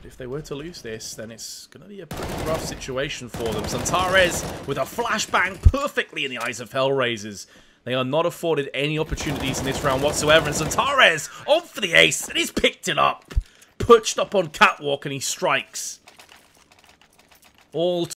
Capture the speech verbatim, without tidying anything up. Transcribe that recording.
if they were to lose this, then it's going to be a pretty rough situation for them. Xantares with a flashbang perfectly in the eyes of HellRaisers. They are not afforded any opportunities in this round whatsoever. And Xantares on for the ace, and he's picked it up. Perched up on catwalk, and he strikes. All